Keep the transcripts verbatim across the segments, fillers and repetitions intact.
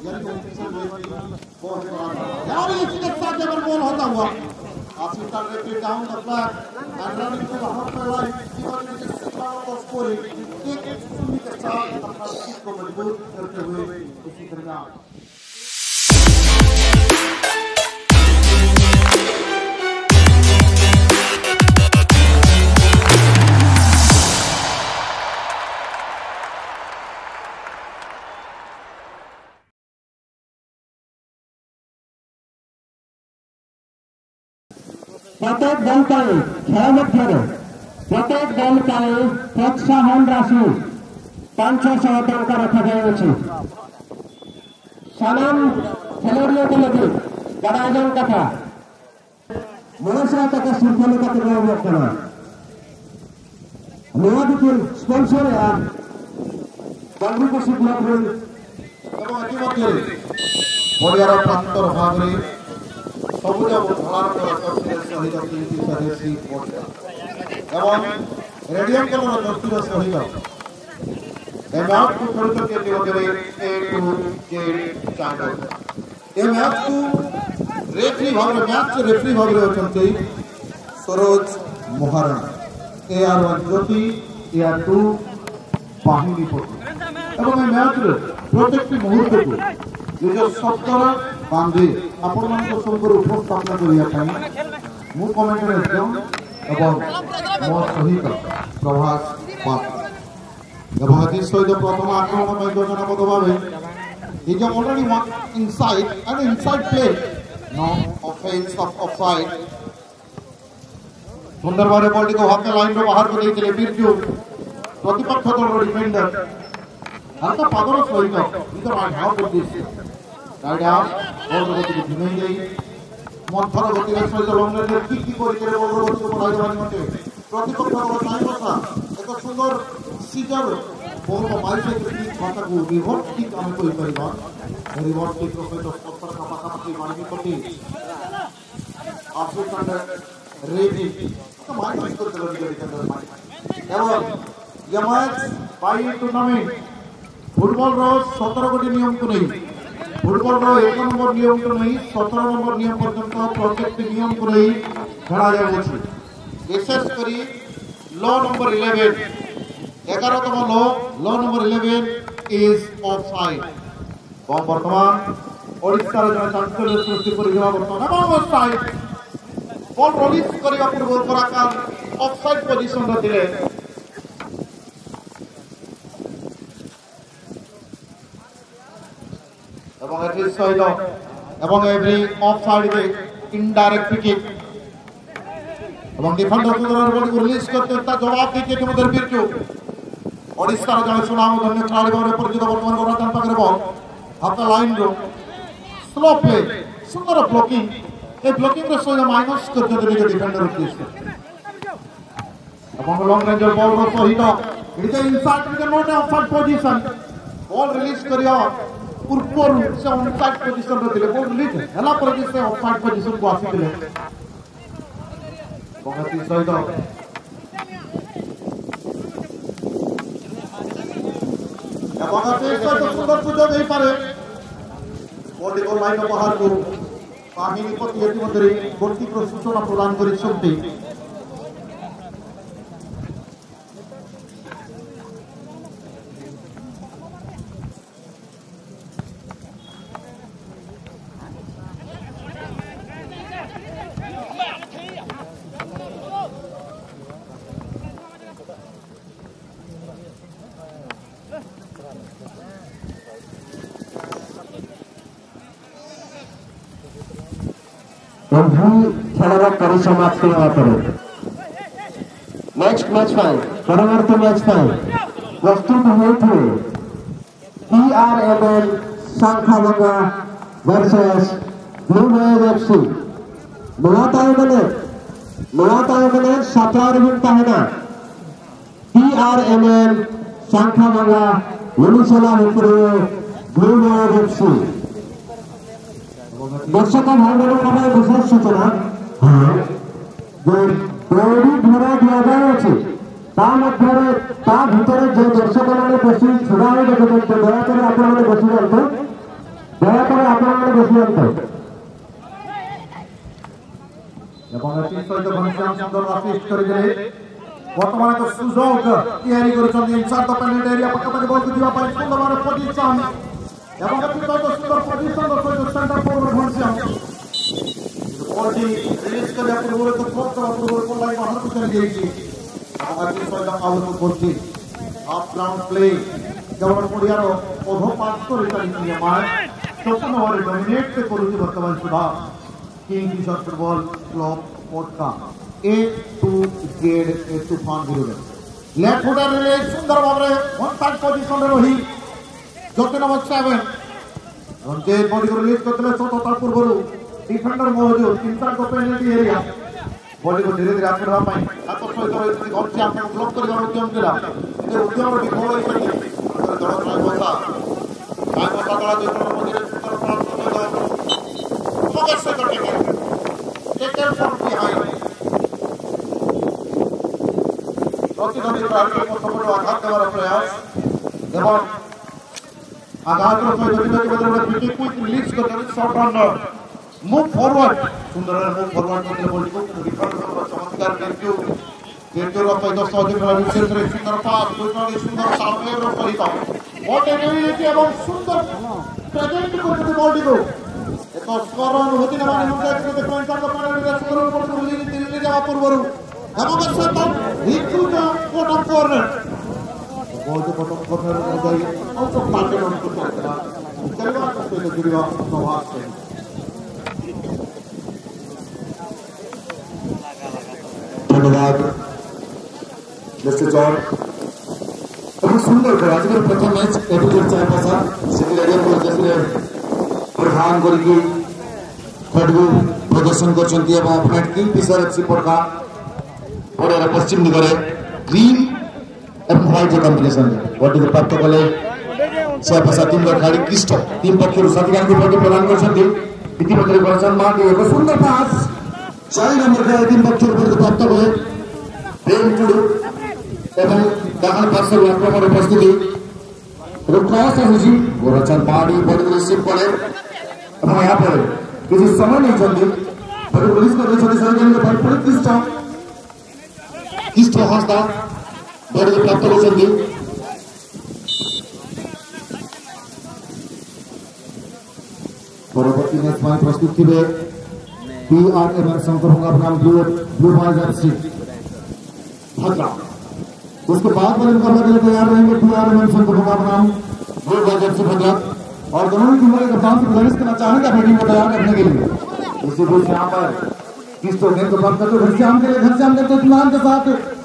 यार इसके साथ जब बॉल होता हुआ After referee down the flag and running to the half line, even with the start of scoring, एक एक सुनी के साथ अपना टीम को मजबूत करते हुए इसी तरह प्रत्येक दल ପାଇଁ ଖେଳ ମଧ୍ୟରେ ପ୍ରତ୍ୟେକ ଦଳ ପାଇଁ ପ୍ରୋତ୍ସାହନ ରାଶି ପାଞ୍ଚଶହ ଟଙ୍କା ରଖାଯାଇଅଛି। ସାନାମ ଖେଳାଳିଙ୍କ ଲାଗି ବଡ଼ କଥା ମନସା ତକ ଶୃଙ୍ଖଳ କରିବା ବର୍ତ୍ତମାନ ନୂଆଦିଲ୍ଲୀ ସ୍ପନ୍ସର ବନ୍ଧୁକ ଶିକ୍ଷା ଏବଂ ଇତିମଧ୍ୟରେ ଓଡ଼ିଆର ପ୍ରାନ୍ତର ଭାବରେ ସବୁଜ ଧଳାର ସହିତ ତିନିଟି ସ୍ୱଦେଶୀ ଏବଂ ରେଡିୟମ କଲର ଦସ୍ତିର ସହିତ ଏ ମ୍ୟାଚକୁ ଖେଳୁଛନ୍ତି ଏଥିମଧ୍ୟରେ ଏ ଟୁ ଜେଡ୍ ଚ୍ୟାନେଲ। ଏ ମ୍ୟାଚକୁ ରେଫ୍ରି ଭାବରେ ମ୍ୟାଚ ରେଫ୍ରି ଭାବରେ ଅଛନ୍ତି Saroj Maharana, A R one Jyoti, A R two ବାହିନୀ ପଟୁ ଏବଂ ଏ ମ୍ୟାଚରେ ପ୍ରତ୍ୟେକଟି ମୁହୂର୍ତ୍ତକୁ ନିଜ ଶବ୍ଦର ବାନ୍ଧି ଆପଣମାନଙ୍କ ସମ୍ମୁଖରେ ଉପସ୍ଥାପନ କରିବା ପାଇଁ ମୁଁ କମେଣ୍ଟରେ ଏବଂ ମୋ ସହିତ ପ୍ରଭାସ ପାତ୍ର ଏବଂ ଏଥିସହିତ ପ୍ରଥମ ଆକ୍ରମଣ ପାଇଁ ଯୋଜନାବଦ୍ଧ ଭାବେ is already one inside and inside play, no offense of offside। सुंदर भावे बॉल को हाथ में लाइन रो बाहर को देइले बिरजू प्रतिपक्ष दलर डिफेंडर हल्का पादर सहित इधर राइट हाफ कर दिस राइट हाफ बॉल को गति धिमे जाई मंथर गति रे सहित लंग रे किक की करि करे बॉल गति को बढ़ाई देबानी मते प्रतिपक्ष दलर टाइम बसा एक सुंदर सीजर बॉल को माइल से किक खाता को रिवर्स किक हम कोई परिबा रिवर्स किक को सहित पत्थर का पाका पाकी मारनी पड़ती अफसोस रेडी तो माइनस कर देलो निकल के अंदर माइनस एवं ये मैच बाई टूर्नामेंट फुटबॉल रो सत्रह गोटी नियम को नहीं फुटबॉल रो एक नंबर नियम को नहीं सत्रह नंबर नियम पर्यंत प्रत्येक नियम को नहीं खेला जाय अछि विशेष करी लॉ नंबर इलेवन ग्यारह तम law law number eleven is offside बम वर्तमान ओडिशा रो चांसलर सृष्टि करि देवा वर्तमान ऑफसाइड बॉल रिलीज करबा पूर्व पराकार ऑफसाइड पोजीशन रे दिले এবং এটি সহিত এবং এভরি অফসাইড রে ইনডাইরেক্ট কিক এবং ডিফেন্ডর সুন্দর বল को रिलीज करते ता जवाब देके तुम्हारे बिरजू ओडिशा रो जने सुनाम धन्य खिलाड़ी भाव परिचित वर्तमान Gorachand Pakhare ball half line रो स्लो प्ले सुंदर ब्लॉकिंग ए ब्लॉकिंग रे सहित माइनस करते देले डिफेंडर उद्देश्य এবং লং রেঞ্জর বল रो सहित it is inside the not offside position ball release करिया पूर्व से ऑफसाइड पोजीशन रे दिले बॉल रिलीज हला पर से ऑफसाइड पोजीशन को आसी दिले बहुत ही सही तो बहुत ही सही तो सुंदर सुजोग नहीं पारे बॉल को लाइन बाहर को बाहिनी पति एति मधुरी गोटी को सूचना प्रदान करि सकते खेल परिसमाप्ति नेक्स्ट मैच परवर्ती मैच प्रस्तुत होते P R M L Shankhabhanga versus blue wave FC मुलाकात मैंने मुलाकात मैंने सत्रह घंटा है ना P R M L Shankhabhanga Orissa होते ब्लू वेव एफसी दर्शक भाई बहनों का विशेष सूचना दौड़ी धरा दिखाई भर जो दर्शक मैंने बस छुड़ा देखते दयाकोर आप बस जाते চূড়ান্ত। এবং এটি সহিত ঘনশ্যাম সুন্দর আসিস্ট କରିଦେଲେ। ବର୍ତ୍ତମାନ ଏକ ସୁଯୋଗ ତିଆରି କରିଛନ୍ତି ଇନସାଇଡ୍ ଦ ପେନାଲ୍ଟି ଏରିଆ ପାଖାପାଖି ବଲକୁ ଯିବା ପାଇଁ ସୁନ୍ଦର ଭାବରେ ପୋଜିସନ୍ ଏବଂ ଏଠି ସହିତ ସୁନ୍ଦର ପୋଜିସନ୍ ସହିତ ସେଣ୍ଟର ଫରୱାର୍ଡ ଘନଶ୍ୟାମ ବଲଟି ରିଲିଜ୍ କରିବା ପୂର୍ବରୁ ଏକ ଥ୍ରୋ ଦେବା ପୂର୍ବରୁ ବଲ୍ ଲାଇନ୍ ବାହାରକୁ ଚାଲିଯାଇଛି ଏବଂ ଏଠି ସହିତ ଆଉଟ କରୁଛି ହାଫ୍ ଗ୍ରାଉଣ୍ଡ ପ୍ଲେ କେବଳ ପଡ଼ିଆର ଅଧ ପାର୍ଶ୍ୱରେ ଚାଲିଛି ଏ ମ୍ୟାଚ୍ ସମ୍ପୂର୍ଣ୍ଣ ଭାବରେ ଡମିନେଟ୍ କରୁଛି ବର୍ତ୍ତମାନ ସୁଦ୍ଧା किंगफिशर फुटबॉल क्लब मोटका ए टू जेड ए तूफान विरुद्ध लेफ्ट फुटर रिलीज सुंदर भाବରେ वन साइड पोजीशन रे रही जति नंबर सेवन रंजे बॉडी को रिलीज करते तो तार पूर्वरु डिफेंडर मौजूद इनसाइड द पेनल्टी एरिया बॉडी को धीरे धीरे आगे बढ़ा पाई हाथ सहित रही घर से आपको ब्लॉक करबार उद्यम केला ए उद्यम रे विफल होई सके दड़ ट्राई बसा ट्राई बसा दड़ा जो मध्य सुंदर प्राप्त मगर से कटेंगे टेकल फ्रॉम बिहाइंड प्रतिद्वंदी प्रार्थी को सपोर्ट आघात देवार प्रयास एवं आघात रो सहित प्रतिद्वंदी बदले फ्री किक क्विक रिलीज करते शॉट रनर मूव फॉरवर्ड सुंदर मूव फॉरवर्ड करते बॉल को डिफेंड कर चमत्कार केक्यू केक्यू रो सहित सौदी रिलीज रे सुंदर पास दुइटोडी सुंदर सामने रो सहित बॉल एबिलिटी एवं सुंदर प्रेजेंट करते बॉल को एक स्कोर अनुभूति ने माने मुझे देखते पॉइंट का पैनल में स्कोर पर रिलीज दिल्ली जावा पूर्वरु एवं सहित हिटू का बॉटम कॉर्नर बॉल को बॉटम कॉर्नर में गई आउट ऑफ मार्केट ऑन को चलता चलवा सकते हैं जुड़वा नवाज से धन्यवाद मिस्टर जॉन बहुत सुंदर कर आज का प्रथम मैच एपिसोड चार पासा सिटी रेडियो को जैसे प्रधान करके खडगु प्रदर्शन करछंती एवं अपनेट किंगफिशर एफसी पड़का और पश्चिम दिगरे ग्रीन एवं व्हाइट कॉम्बिनेशन बॉडी को प्राप्त कले छह पासा टीम का खिलाड़ी क्रिस्टो टीम पक्षर साथीगान को बॉडी प्रदान करछंती इतिमध्ये वर्षन मार्क एक सुंदर पास चार नंबर का टीम पक्षर बॉडी प्राप्त कले प्रेम टुडू एवं दाखल पार्श्व आक्रमण उपस्थिति क्रॉस है गोरचन पाड़ी बॉडी को रिसीव करे अब यहाँ पर किसी समय नहीं चलती पर पुलिस को देखो सर के पर पूरी किस्टा किस्टा हस्ता बॉडी को प्राप्त कर चलती परवर्ती मैच में प्रस्तुत की है पीआरएम संकर होगा अपना blue blue boys FC Bhadra उसके बाद वाले मुकाबले के लिए तैयार रहेंगे पीआरएम संकर होगा अपना ब्लू बॉयज एफसी भद्रा और दोनों टीमों के कप्तान से गुजारिश करना चाहेंगे अपनी टीम को तैयार रखने के लिए इसी बीच यहाँ पर किस तो गेंद को प्राप्त करते घनश्याम के लिए घनश्याम ने तो इत्मीनान के साथ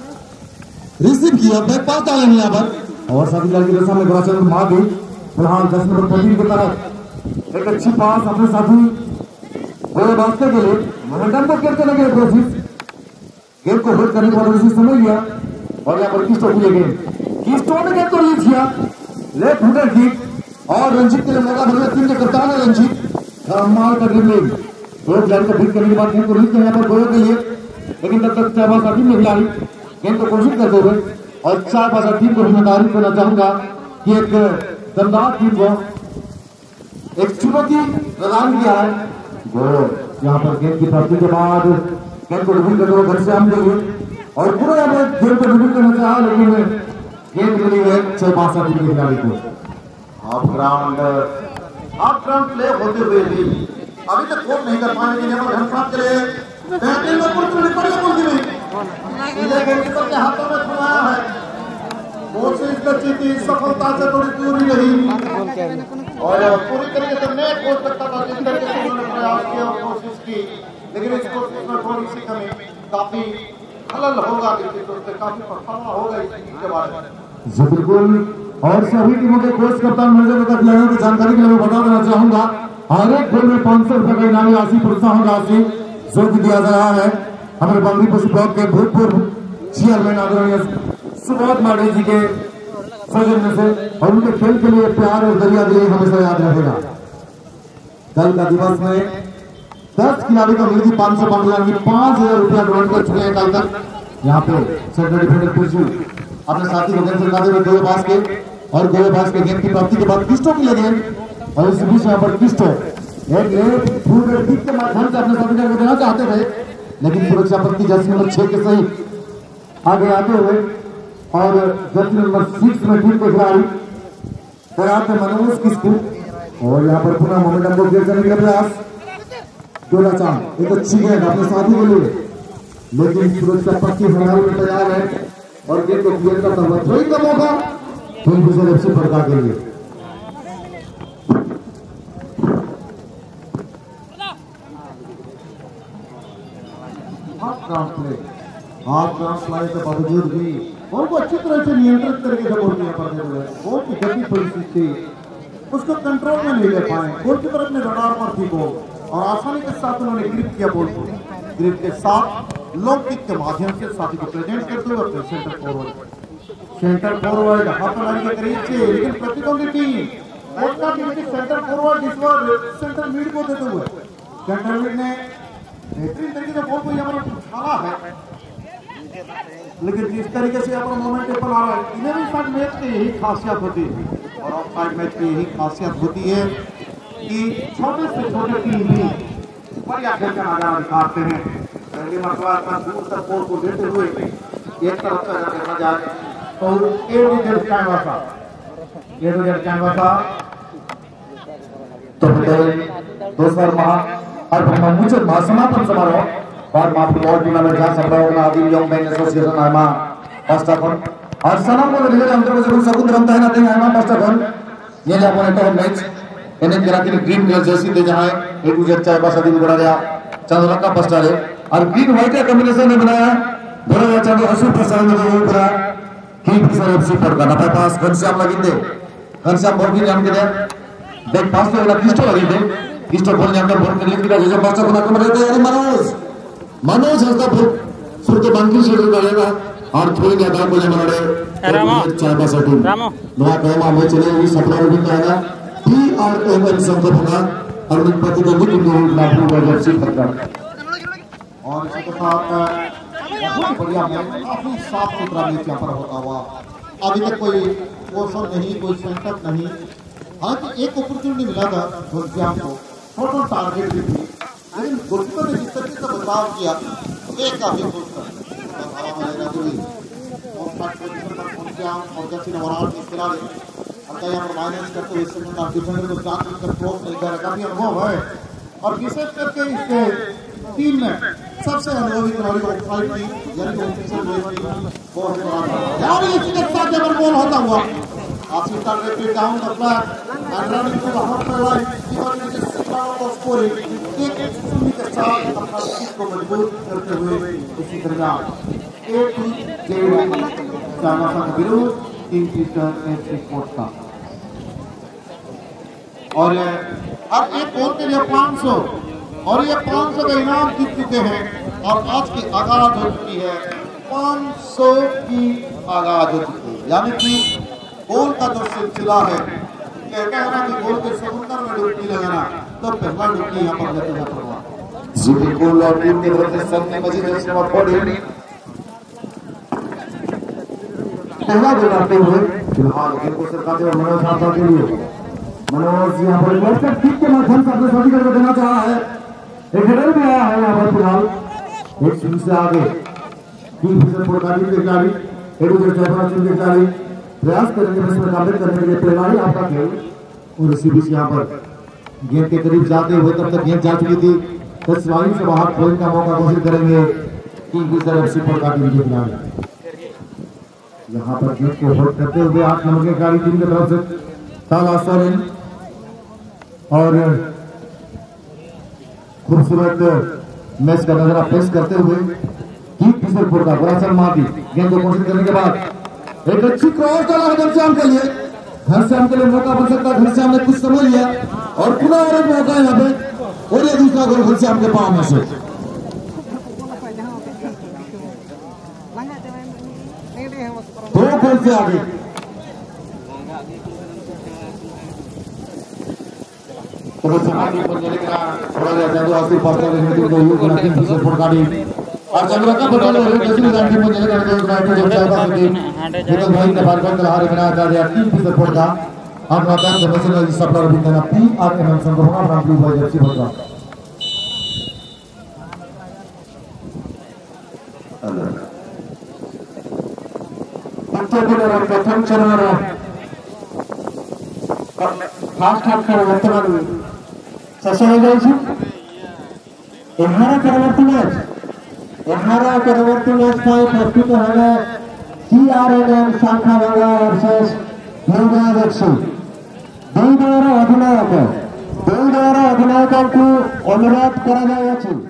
रिसीव किया बैक पास डाले यहाँ पर और साथी लाल की दशा में गोराचंद मार दी फिलहाल दस नंबर पटीन की तरफ एक अच्छी पास अपने साथी गोले बास्ते के लिए मोमेंटम को करते लगे कोशिश गेंद को होल्ड करने वाला उसी समय लिया और यहाँ पर किस्टो की गेंद किस्टो ने गेंद को रिलीज किया लेफ्ट फुटर किक और रंजीत के लिए मौका मिला टीम के कप्तान है रंजीत मार कर ड्रिबलिंग दो खिलाड़ी को भीग करने के बाद गेंद को रिलीज किया यहाँ पर गोल के लिए लेकिन तब तक चार पास टीम ने खिलाड़ी गेंद को कोशिश करते हुए और चार पास टीम को मैं तारीफ करना चाहूंगा कि एक दमदार टीम को एक चुनौती प्रदान किया है गोल यहाँ पर गेंद की प्राप्ति के बाद गेंद को रिलीज करते हुए घर से हम देंगे और पूरा यहाँ पर गेंद को रिलीज करना चाहा लेकिन गेंद मिली है छह पास टीम के खिलाड़ी को half ground half ground play होते हुए भी अभी तक गोल नहीं कर पाए लेकिन यहाँ पर घनश्याम के लिए बेहतरीन में पुल चुनी पड़ी है मुल्की में सीधे गेंद के हाथों में थमाया है कोशिश करती थी सफलता से थोड़ी दूरी रही और पूरी तरीके से नेट हो सकता था जिस तरीके से उन्होंने प्रयास किया और कोशिश की लेकिन इस कोशिश में थोड़ी सी कमी काफी खलल होगा उससे काफी पछतावा होगा इस के बारे में जी बिल्कुल और सभी टीमों के कोच कप्तान मैनेजर तक खिलाड़ियों की जानकारी के लिए मैं बता देना चाहूंगा हर एक खेल में पांच सौ रुपए का इनामी राशि प्रोत्साहन राशि जो कि दिया जा रहा है हमारे बंगली पशु ब्लॉक के भूतपूर्व चेयरमैन आदरणीय सुबोध माडे जी के सौजन्य से और उनके खेल के लिए प्यार और दरिया दिली हमेशा याद रहेगा। कल का दिवस में दस खिलाड़ी को मिली थी पांच सौ पांच यानी पांच हजार रुपया डोनेट कर चुके हैं कल तक। यहाँ पे सेंटर डिफेंडर पुरजू अपने साथी को गेंद चलाते हुए गोलबाज के और गोलबाज के गेंद की प्राप्ति के बाद किस्टो की ले गेंद और इस बीच यहाँ पर किस्टो एक लेट फूल किक के माध्यम से अपने साथी को देना चाहते थे, लेकिन सुरक्षा पत्ती जर्सी नंबर छह के सही आगे आते हुए और जर्सी नंबर सिक्स में ठीक के खिलाड़ी कराते मनोज किसको और यहाँ पर पुनः मोमेंटम को क्लियर करने का प्रयास दोला चांद एक अच्छी गेंद अपने साथी के लिए, लेकिन सुरक्षा पत्ती हमारे में तैयार है और गेंद को क्लियर करता हुआ थ्रोइंग का मौका फिर दूसरे एफसी पड़का के लिए। हाथ ट्रांसप्लाई के बावजूद भी बॉल को अच्छी तरह से नियंत्रित करके जब बॉल किया करते हुए बॉल की गति परिस्थिति उसको कंट्रोल में नहीं ले पाए, बॉल की तरफ में रडार पर थी बॉल और आसानी के साथ उन्होंने ग्रिप किया बॉल को, ग्रिप के साथ लॉन्ग किक के माध्यम से साथी को प्रेजेंट करते हुए अपने सेंटर फॉरवर्ड सेंटर फॉरवर्ड हाथ लाइन के करीब से, लेकिन प्रतिद्वंदी टीम उसका टीम के सेंटर फॉरवर्ड इस बार सेंटर मिड को देते हुए सेंटर मिड ने बेहतरीन तरीके से बॉल को यहाँ पर उछाला है, लेकिन जिस तरीके से यहाँ पर मोमेंटेबल आ रहा है, इन्हें भी साथ मैच की यही खासियत होती है और ऑफ साइड मैच की यही खासियत होती है कि छोटे से छोटे टीम भी बढ़िया खेल का नजारा दिखाते हैं। पहली मरतबा का दूर तक बॉल को देते हुए एक तरफ से अगर देखा जाए तो एडोजेड कैनवासा एडोजेड कैनवासा तो दोस्तों महा और मुझे महासमापन समारोह और फुटबॉल टूर्नामेंट जहाँ संभावना आदि यंग मैन एसोसिएशन आयमा पास्टाकन और सनम को रिलेटेड अंतर को सकुंद रमता है ना देंगे आयमा पास्टाकन ये जा पॉइंट ऑफ मैच इन्हें करा के ग्रीन कलर जर्सी दे जहाँ एक दूसरे चाय पास आदि बना रहा चंद्र का पास्टा है और ग्रीन व्हाइट का कॉम्बिनेशन में बनाया बड़ा या चंद्र अशोक प्रसाद ने वो पूरा की फिसर एफसी पर का नफा पास घनश्याम लगी दे घनश्याम बॉल की जान के दे देख पास तो वाला किस्टो लगी दे किस्टो बॉल जान कर बॉल के लिए किया जो पास्टा बना के मरे थे यानी मनोज मनोज हंसता फिर सुर के बांकी से डालेगा और थोड़ी देर बाद बोले मरे रामो चाय पास आती रामो नया कहमा में चले हुई सपना भी कहेगा टी आर एम एन संकट होगा और उन प्रतिद्वंदी की भी लाभों का जर्सी खतरा और इसके साथ बहुत बढ़िया मैच काफी साफ सुथरा मैच यहाँ पर होता हुआ अभी तक कोई पोस्टर नहीं कोई सेंटर नहीं, हालांकि एक अपॉर्चुनिटी मिला था घनश्याम को टोटल टारगेट भी थी, लेकिन गोलकीपर ने जिस तरीके से बदलाव किया एक काफी और जैसे नवराल के खिलाड़ी और यहाँ पर माइनस करते हुए इससे डिफेंडर को साथ मिलकर क्रॉस नहीं कर काफी अनुभव है और विशेष करके इसके टीम में सबसे अनुभवी खिलाड़ी को फाइट की यानी कि ऑफिसर बहुत बड़ा यार इसके साथ जब बॉल होता हुआ आसिफ का referee down the flag and running to the half line given it is of scoring एक एक सुनी के साथ अपना टीम को मजबूत करते हुए इसी तरह एक गेम चामा का विरोध टीम की एफसी स्पोर्ट्स का और अब एक बॉल के लिए पाँच सौ और ये पाँच सौ का इनाम जीत चुके हैं और आज की आगाज हो चुकी है पाँच सौ की आगाज हो चुकी है, यानी कि गोल का जो सिलसिला है कहते हैं ना कि गोल के समुद्र में डुबकी लगाना, तो पहला डुबकी यहाँ पर लेते जाता हुआ जी बिल्कुल और टीम के तरफ से सबने मजीद इसमें पॉइंट पहला गोल करते हुए फिलहाल गेंद को सरकाते हुए मनोज साहब के लिए मनोज यहाँ पर लेफ्ट किक के माध्यम से अपने सभी को देना चाह रहा है, एक हेडर भी आया है यहाँ पर फिलहाल एक स्विंग से आगे तीन फिसर पुरकारी के खिलाड़ी एडोजेड जयपुर टीम के खिलाड़ी प्रयास करेंगे इसमें काबिल करने के लिए प्लेवारी आपका खेल और इसी बीच यहाँ पर गेंद के करीब जाते हुए तब तक गेंद जा चुकी थी दस वाली से बाहर खोलने का मौका घोषित करेंगे तीन फिसर एफसी पुरकारी के खिलाड़ी यहाँ पर गेंद को होल्ड करते हुए आठ नंबर के खिलाड़ी टीम की तरफ से ताला सोरेन और खूबसूरत मैच का नजारा पेश करते हुए कीप फिसलपुर का बड़ा सर मार दी गेंद को कोशिश करने के बाद एक अच्छी क्रॉस डाला है घनश्याम के लिए, घनश्याम के लिए मौका बन सकता है, घनश्याम ने कुछ समझ लिया और पुनः और एक मौका यहाँ पे और ये दूसरा गोल घनश्याम के पांव में से दो गोल से आगे तो समाधि पर चलेगा थोड़ा ज्यादा तो आसिफ पास्ता के मीटिंग को यूज करके फिर सपोर्ट काटी और चंद्र का बटन है जैसे गांधी पर चलेगा तो गांधी जब चाहे बात की ये तो भाई ने बार बार हार बना कर दिया टीम की सपोर्ट का আপনাদের প্রফেশনাল সাপ্লায়ার বিদ্যানা পি আর এম এম সংঘ ভোগাবরাম ব্লু বয় জার্সি ভদ্রাম দ্বিতীয় দিনের প্রথম চরণের ফার্স্ট হাফ খেলা বর্তমান শেষ হয়ে যাচ্ছে। এହାର পরবর্তী ম্যাচ এହାର পরবর্তী ম্যাচ ପାଇଁ ପ୍ରସ୍ତୁତ ହେବେ ସିଆର୍ଏନ୍ଏନ୍ ଶାଖାବାଙ୍ଗା ଭର୍ସେସ୍ ଭେଙ୍ଗା ଦେଖି। ଦୁଇ ଦଳର ଅଧିନାୟକ ଦୁଇ ଦଳର ଅଧିନାୟକଙ୍କୁ ଅନୁରୋଧ କରାଯାଇଅଛି।